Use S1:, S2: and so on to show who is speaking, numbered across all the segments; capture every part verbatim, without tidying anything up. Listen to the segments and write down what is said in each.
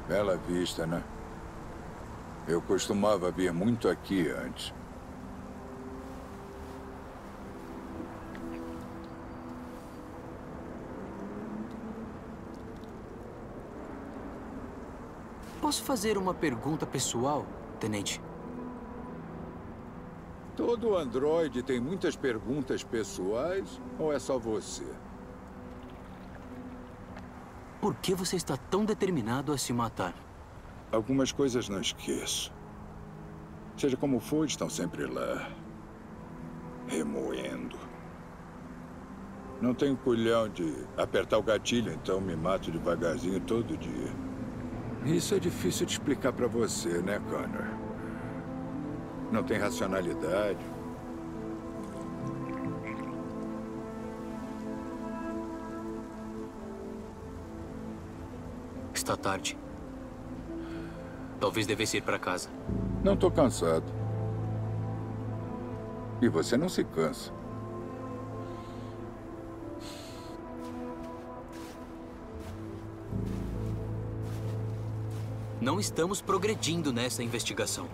S1: Bela vista, né? Eu costumava vir muito aqui antes.
S2: Posso fazer uma pergunta pessoal, Tenente?
S1: Todo androide tem muitas perguntas pessoais ou é só você?
S2: Por que você está tão determinado a se matar?
S1: Algumas coisas não esqueço. Seja como for, estão sempre lá, remoendo. Não tenho culhão de apertar o gatilho, então me mato devagarzinho todo dia. Isso é difícil de explicar pra você, né, Connor? Não tem racionalidade.
S2: Está tarde. Talvez devesse ir para casa.
S1: Não tô cansado. E você não se cansa.
S2: Não estamos progredindo nessa investigação.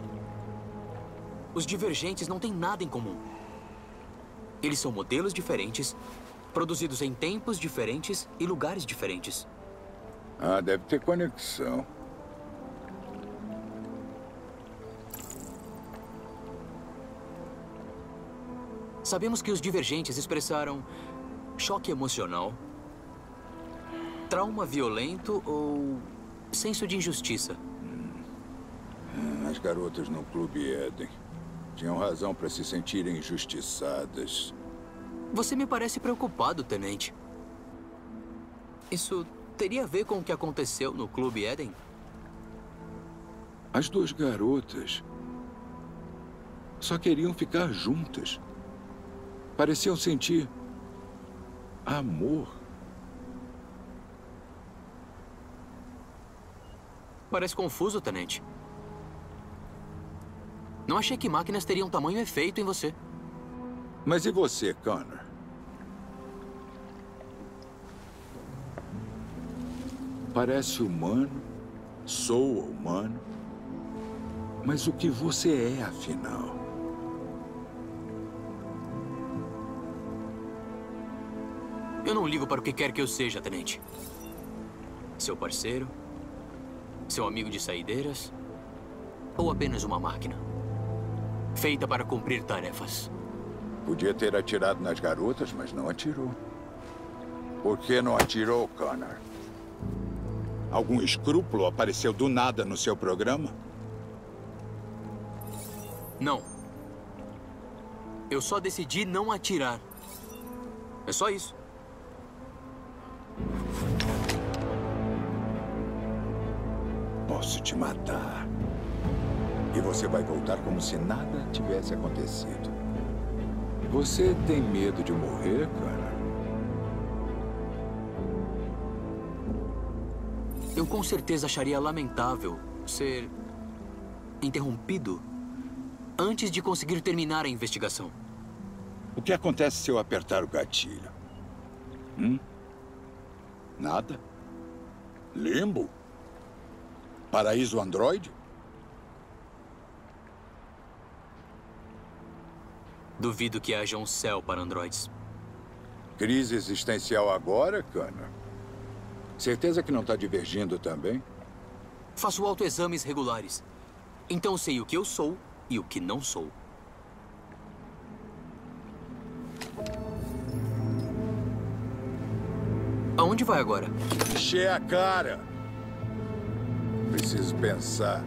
S2: Os divergentes não têm nada em comum. Eles são modelos diferentes, produzidos em tempos diferentes e lugares diferentes.
S1: Ah, deve ter conexão.
S2: Sabemos que os divergentes expressaram choque emocional, trauma violento ou senso de injustiça.
S1: Hum, as garotas no Clube Éden tinham razão para se sentirem injustiçadas.
S2: Você me parece preocupado, Tenente. Isso teria a ver com o que aconteceu no Clube Éden?
S1: As duas garotas só queriam ficar juntas. Pareciam sentir amor.
S2: Parece confuso, Tenente. Não achei que máquinas teriam tamanho efeito em você.
S1: Mas e você, Connor? Parece humano, soa humano. Mas o que você é, afinal?
S2: Eu não ligo para o que quer que eu seja, Tenente. Seu parceiro, seu amigo de saideiras, ou apenas uma máquina feita para cumprir tarefas.
S1: Podia ter atirado nas garotas, mas não atirou. Por que não atirou, Connor? Algum escrúpulo apareceu do nada no seu programa?
S2: Não. Eu só decidi não atirar. É só isso.
S1: Posso te matar. E você vai voltar como se nada tivesse acontecido. Você tem medo de morrer, cara?
S2: Eu com certeza acharia lamentável ser interrompido antes de conseguir terminar a investigação.
S1: O que acontece se eu apertar o gatilho? Hum? Nada? Limbo? Paraíso Android?
S2: Duvido que haja um céu para androides.
S1: Crise existencial agora, Connor? Certeza que não está divergindo também?
S2: Faço autoexames regulares. Então sei o que eu sou e o que não sou. Aonde vai agora?
S1: Encher a cara. Preciso pensar.